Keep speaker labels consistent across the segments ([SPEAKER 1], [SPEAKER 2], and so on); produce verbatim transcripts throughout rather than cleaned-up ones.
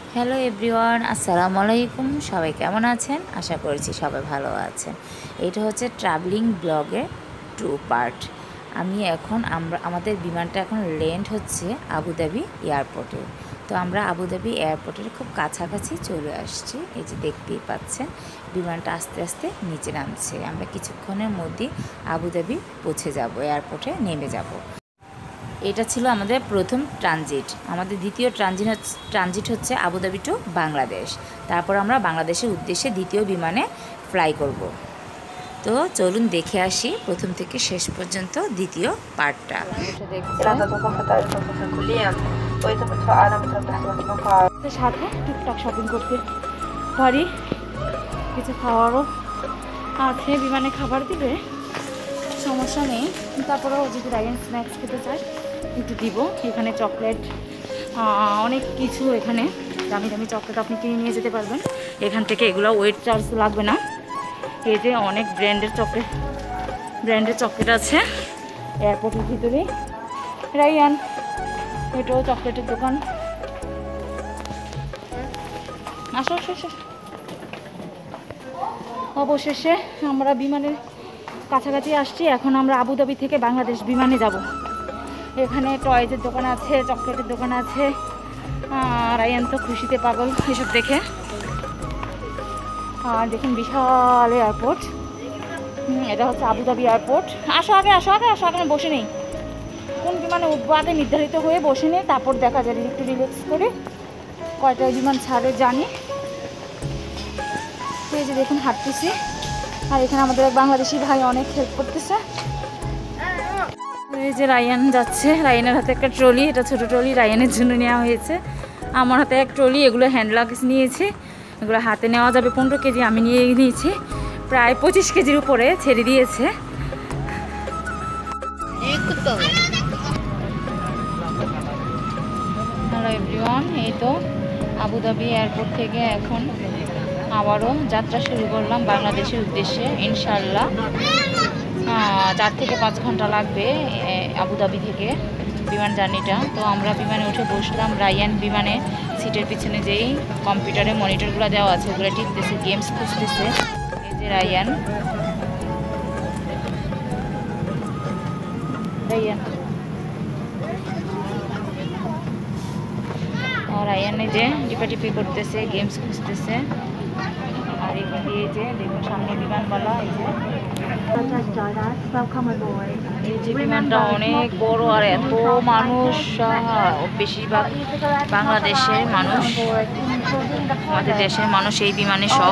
[SPEAKER 1] Hello everyone, আসসালামু আলাইকুম। সবাই কেমন আছেন? আশা করছি সবাই ভালো আছেন। এটা হচ্ছে ট্রাভেলিং ব্লগের টু পার্ট। আমি এখন আমরা আমাদের বিমানটা এখন ল্যান্ড হচ্ছে আবুধাবি এয়ারপোর্টে। তো আমরা আবুধাবি এয়ারপোর্টের খুব কাছাকাছি চলে আসছি। এই যে দেখতেই পাচ্ছেন বিমানটা আস্তে আস্তে নিচে নামছে। আমরা কিছুক্ষণের মধ্যেই আবুধাবি পৌঁছে যাব, এয়ারপোর্টে নেমে যাব। এটা ছিল আমাদের প্রথম ট্রানজিট। আমাদের দ্বিতীয় ট্রানজিট ট্রানজিট হচ্ছে আবুধাবি টু বাংলাদেশ। তারপর আমরা বাংলাদেশের উদ্দেশ্যে দ্বিতীয় বিমানে ফ্লাই করব। তো চলুন দেখে আসি প্রথম থেকে শেষ পর্যন্ত দ্বিতীয় পার্টটা। সাথে টুকটাক শপিং করতে পারি, কিছু খাওয়ারও আছে, বিমানে খাবার দিবে, সমস্যা নেই। তারপরেও যদি রায়ান স্ন্যাক্স খেতে চাই একটু দিব। এখানে চকলেট, অনেক কিছু, এখানে দামি দামি চকলেট আপনি কিনে নিয়ে যেতে পারবেন এখান থেকে। এগুলো ওয়েট চার্জ লাগবে না। এই যে অনেক ব্র্যান্ডের চকলেট ব্র্যান্ডের চকলেট আছে এয়ারপোর্টের ভিতরেই। রায়ান, এটাও চকলেটের দোকান। আসো আসো। অবশেষে আমরা বিমানের কাছাকাছি আসছি। এখন আমরা আবুধাবি থেকে বাংলাদেশ বিমানে যাব। এখানে টয়েজের দোকান আছে, চকলেটের দোকান আছে। রায়ান তো খুশিতে পাগল এসব দেখে। আর দেখুন বিশাল এয়ারপোর্ট। এটা হচ্ছে আবুধাবি এয়ারপোর্ট। আসো আগে আসো আগে আসো আগে বসে নেই। কোন বিমানে উঠবো আগে নির্ধারিত হয়ে বসে নেই, তারপর দেখা যায় একটু রিল্যাক্স করে কয়টা বিমান ছাড়ে জানি। এই যে দেখুন হাঁটতেছি, আর এখানে আমাদের এক বাংলাদেশি ভাই অনেক হেল্প করতেছে। এই যে রায়ান যাচ্ছে, রায়ানের হাতে একটা ট্রলি, এটা ছোট ট্রলি রায়ানের জন্য নেওয়া হয়েছে। আমার হাতে এক ট্রলি, এগুলো হ্যান্ড লাগেজ নিয়েছি। এগুলো হাতে নেওয়া যাবে পনেরো কেজি, আমি নিয়ে নিয়েছি প্রায় পঁচিশ কেজির উপরে ছেড়ে দিয়েছে। হ্যালো এভরিওয়ান, এই তো আবুধাবি এয়ারপোর্ট থেকে এখন আবারও যাত্রা শুরু করলাম বাংলাদেশের উদ্দেশ্যে। ইনশাল্লাহ চার থেকে পাঁচ ঘন্টা লাগবে আবুধাবি থেকে বিমান জার্নিটা। তো আমরা বিমানে উঠে বসলাম। রায়ান বিমানে সিটের পিছনে যেই কম্পিউটারে মনিটরগুলো দেওয়া আছে ওগুলো টিপতেছে, গেমস খুঁজতেছে। এই যে রায়ান রায়ান রায়ানে যে টিপাটিপি করতেছে, গেমস খুঁজতেছে। আর এখানে এই যে দেখুন সামনে বিমানবালা, এই যে এই যে বিমানটা অনেক বড়, আর এত মানুষ, বেশিরভাগ বাংলাদেশের মানুষ, আমাদের দেশের মানুষ এই বিমানে সব।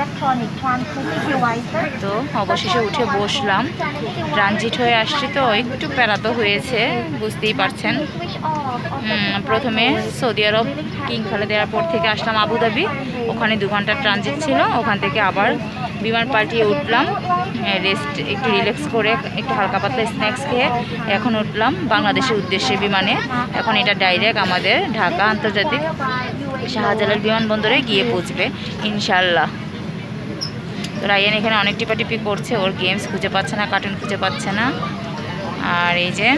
[SPEAKER 1] তো অবশেষে উঠে বসলাম। ট্রানজিট হয়ে আসছি তো একটু প্যারাতো হয়েছে, বুঝতেই পারছেন। প্রথমে Saudi Arab King Khalid airport থেকে আসলাম আবুধাবি, ওখানে দু ঘন্টার ট্রানজিট ছিল। ওখান থেকে আবার বিমান পাল্টিয়ে উঠলাম, রেস্ট একটু রিল্যাক্স করে একটু হালকা পাতলা স্ন্যাক্স খেয়ে এখন উঠলাম বাংলাদেশের উদ্দেশ্যে বিমানে। এখন এটা ডাইরেক্ট আমাদের ঢাকা আন্তর্জাতিক শাহজালাল বিমানবন্দরে গিয়ে পৌঁছবে ইনশাল্লাহ। তো রায়ান এখানে অনেক টিপাটিপি করছে, ওর গেমস খুঁজে পাচ্ছে না, কার্টুন খুঁজে পাচ্ছে না। আর এই যে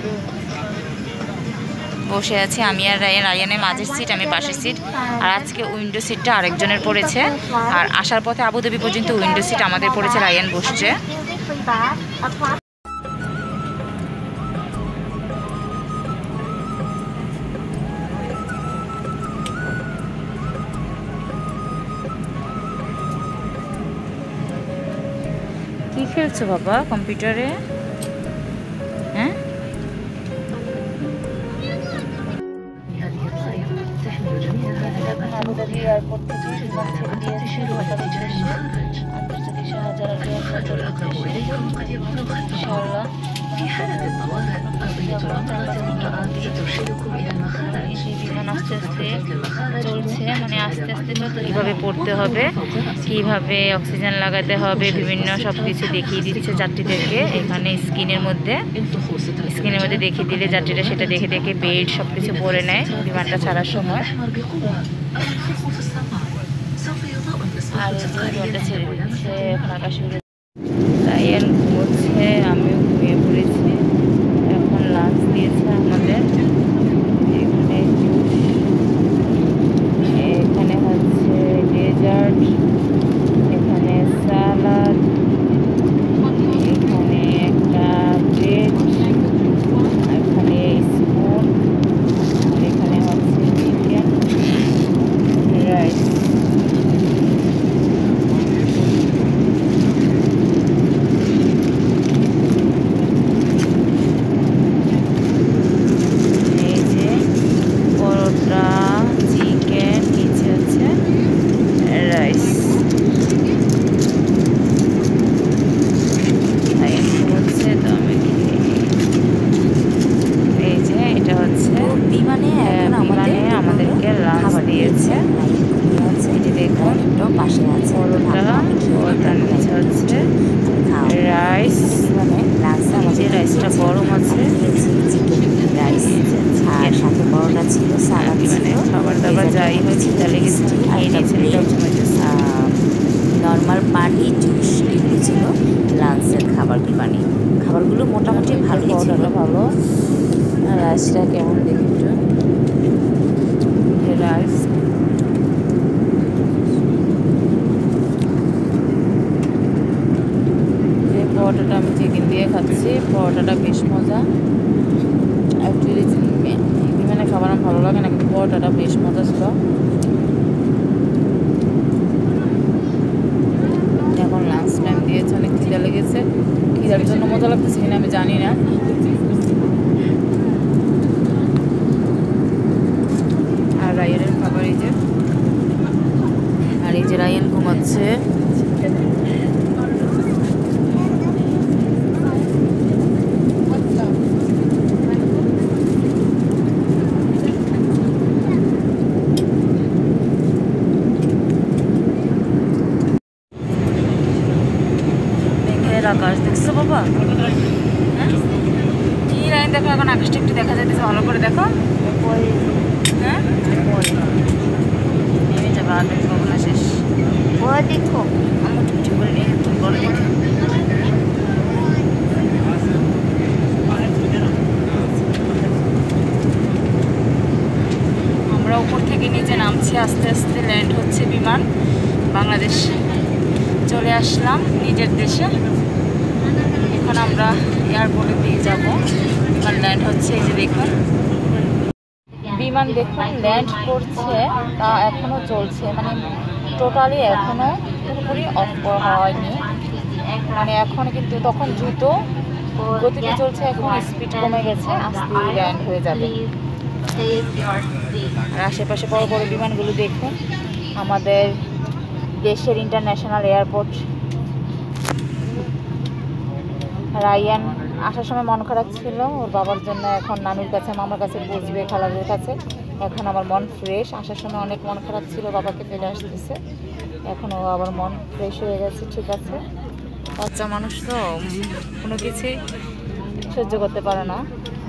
[SPEAKER 1] বসে আছি আমি আর রায়ান। রায়ানের মাঝের সিট, আমি পাশের সিট। আর আজকে উইন্ডো সিটটা আরেকজনের পড়েছে। আর আসার পথে আবুধাবি পর্যন্ত উইন্ডো সিট আমাদের পড়েছে, রায়ান বসছে। কি খেলছো বাবা কম্পিউটারে? হ্যাঁ, আবুধাবি এয়ারপোর্ট থেকে বিমান ছেড়ে দিয়েছে আন্তর্জাতিক শাহজালাল বিমানবন্দর। ইনশাআল্লাহ বিমান আস্তে আস্তে চলছে, মানে আস্তে আস্তে তো কীভাবে পড়তে হবে, কীভাবে অক্সিজেন লাগাতে হবে, বিভিন্ন সব কিছু দেখিয়ে দিচ্ছে যাত্রীদেরকে এখানে স্ক্রিনের মধ্যে। স্ক্রিনের মধ্যে দেখিয়ে দিলে যাত্রীরা সেটা দেখে দেখে বেড সব কিছু পরে নেয় বিমানটা ছাড়ার সময়। আর বিমানটা ছেড়ে দিচ্ছে এখন আকাশে উড়ে। রায়ান ঘুমোচ্ছে, আমিও ঘুমিয়ে পড়েছি। এখন লাঞ্চ দিয়েছে আমাদের, এখানে জুস, লাঞ্চ দিয়েছে। এই যে দেখুন পাশে আছে হচ্ছে রাইস, মানে লাঞ্চে আমাদের রাইসটা গরম আছে, রাইস আর সাথে পরোটা ছিল, সালাদ ছিল, খাবার দাবার যাই হয়েছে তাহলে গেছে খেয়ে নিয়েছে। নর্মাল পানি, জুস এগুলো ছিল লাঞ্চের খাবার পানি। খাবারগুলো মোটামুটি ভালোই ছিল, ভালো। রাইসটা কেমন দেখি একটু, রাইস পরোটাটা আমি চিকেন দিয়ে খাচ্ছি, পরোটাটা বেশ মজা। অ্যাকচুয়ালি বিমানে খাবার আমার ভালো লাগে না, কিন্তু পরোটাটা বেশ মজা ছিল। এখন লাঞ্চ টাইম দিয়েছে, অনেক খিদা লেগেছে। খিদার জন্য মজা লাগতেছে কিনা আমি জানি না। আর রায়ানের খাবার এই যে, আর এই যে রায়ান ঘুমাচ্ছে। আকাশ দেখছো বাবা? কি লাইন দেখো, এখন আকাশটা একটু দেখা যাইতেছে, ভালো করে দেখো। হ্যাঁ নেমে যাবে, আর দেখবো না, শেষ দেখো। আমার কিছু করে নিয়ে তুমি বলো দেখো। আমরা উপর থেকে নিচে নামছি, আস্তে আস্তে ল্যান্ড হচ্ছে বিমান। বাংলাদেশ চলে আসলাম নিজের দেশে। এখন আমরা এয়ারপোর্টের দিকে যাবো। বিমান ল্যান্ড হচ্ছে, এই যে দেখুন বিমান দেখুন ল্যান্ড করছে, তা এখনো চলছে, মানে টোটালি এখনো পুরোপুরি অফ হয়নি, মানে এখন কিন্তু তখন দ্রুত গতিতে চলছে, এখন স্পিড কমে গেছে, আস্তে ল্যান্ড হয়ে যাবে। আর আশেপাশে বড় বড় বিমানগুলো দেখুন, আমাদের দেশের ইন্টারন্যাশনাল এয়ারপোর্ট। রায়ান আসার সময় মন খারাপ ছিল ওর বাবার জন্য, এখন নানুর কাছে, মামার কাছে বসবে, খালাদের কাছে। এখন আমার মন ফ্রেশ। আসার সময় অনেক মন খারাপ ছিল, বাবাকে ফেলে আসতেছে, এখন ও আবার মন ফ্রেশ হয়ে গেছে, ঠিক আছে। বাচ্চা মানুষ তো কোনো কিছুই সহ্য করতে পারে না।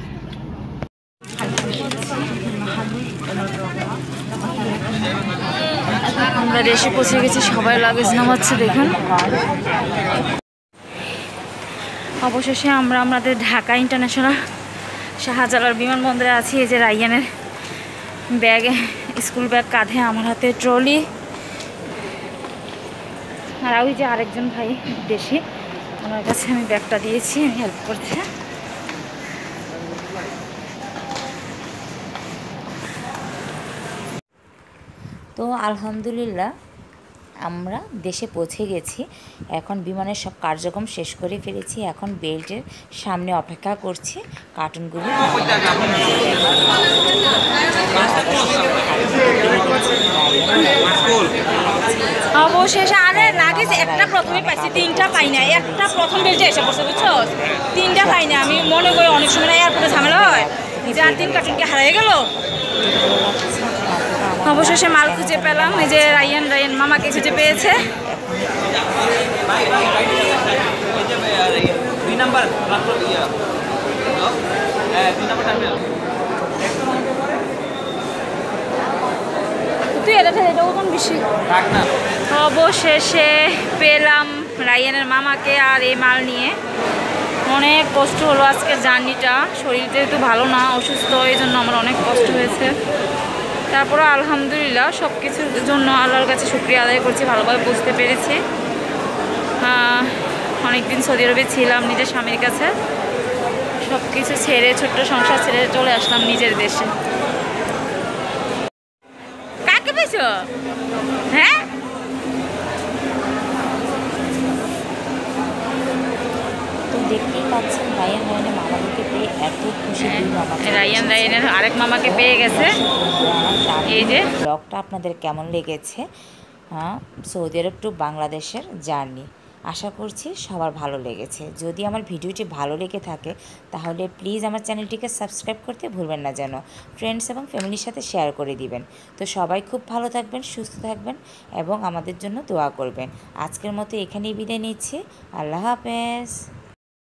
[SPEAKER 1] আমরা দেশে পৌঁছে গেছি, সবাই লাগেজ নামাচ্ছে দেখুন। অবশেষে আমরা আমাদের ঢাকা ইন্টারন্যাশনাল শাহজালাল বিমানবন্দরে আছি। এই যে রায়ানের ব্যাগ, স্কুল ব্যাগ কাঁধে, আমার হাতে ট্রলি, আর ওই যে আরেকজন ভাই দেশি, ওনার কাছে আমি ব্যাগটা দিয়েছি, হেল্প করছে। তো আলহামদুলিল্লাহ আমরা দেশে পৌঁছে গেছি। এখন বিমানের সব কার্যক্রম শেষ করে ফেলেছি, এখন বেল্টের সামনে অপেক্ষা করছি কার্টুনগুলো। অবশেষে আরে লাগেজ একটা প্রথমে পাইছি, তিনটা পাই না, একটা প্রথম বেল্টে এসে পড়ছে, বুঝছো, তিনটা পাই না। আমি মনে করি অনেক সময় এয়ারপোর্টে ঝামেলা হয়, যে আর তিন কার্টুনকে হারিয়ে গেল। অবশেষে মাল খুঁজে পেলাম, এই যে রায়ান রায়ান মামাকে খুঁজে পেয়েছে। তুই এটা এটা ওজন বেশি। অবশেষে পেলাম রায়ানের মামাকে আর এই মাল নিয়ে। অনেক কষ্ট হলো আজকের জার্নিটা, শরীর যেহেতু ভালো না, অসুস্থ, এই জন্য আমার অনেক কষ্ট হয়েছে। তারপরে আলহামদুলিল্লাহ সব কিছুর জন্য আল্লাহর কাছে শুকরিয়া আদায় করছি, ভালোভাবে বুঝতে পেরেছি। অনেকদিন সৌদি আরবে ছিলাম নিজের স্বামীর কাছে, সব কিছু ছেড়ে, ছোট্ট সংসার ছেড়ে চলে আসলাম নিজের দেশে। কাকে পেয়েছো? হ্যাঁ তো দেখতেই পাচ্ছেন রায়ান রায়ানের মামাকে পেয়ে এত খুশি। রায়ান রায়ানের আরেক মামাকে পেয়ে গেছে। এই যে ব্লগটা আপনাদের কেমন লেগেছে, হ্যাঁ, সৌদি আরব টু বাংলাদেশের জার্নি আশা করছি সবার ভালো লেগেছে। যদি আমার ভিডিওটি ভালো লেগে থাকে তাহলে প্লিজ আমার চ্যানেলটিকে সাবস্ক্রাইব করতে ভুলবেন না, যেন ফ্রেন্ডস এবং ফ্যামিলির সাথে শেয়ার করে দিবেন। তো সবাই খুব ভালো থাকবেন, সুস্থ থাকবেন এবং আমাদের জন্য দোয়া করবেন। আজকের মতো এখানেই বিদায় নিচ্ছি। আল্লাহ হাফেজ।